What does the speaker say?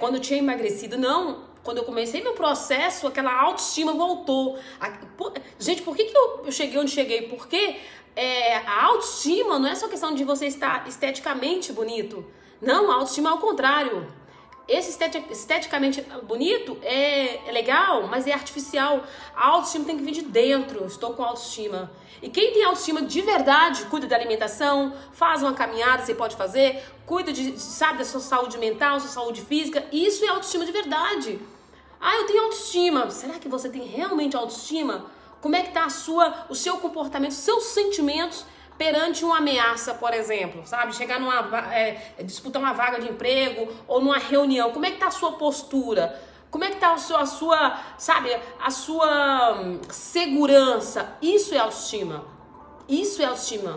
quando eu tinha emagrecido, não. Quando eu comecei meu processo, aquela autoestima voltou. Gente, por que eu cheguei onde cheguei? Porque a autoestima não é só questão de você estar esteticamente bonito. Não, a autoestima é ao contrário. Esse esteticamente bonito é legal, mas é artificial. A autoestima tem que vir de dentro. Estou com autoestima. E quem tem autoestima de verdade, cuida da alimentação, faz uma caminhada, você pode fazer, cuida sabe, da sua saúde mental, sua saúde física. Isso é autoestima de verdade. Ah, eu tenho autoestima. Será que você tem realmente autoestima? Como é que tá o seu comportamento, seus sentimentos perante uma ameaça, por exemplo, sabe? Chegar disputar uma vaga de emprego ou numa reunião. Como é que tá a sua postura? Como é que tá a sua segurança? Isso é autoestima. Isso é autoestima.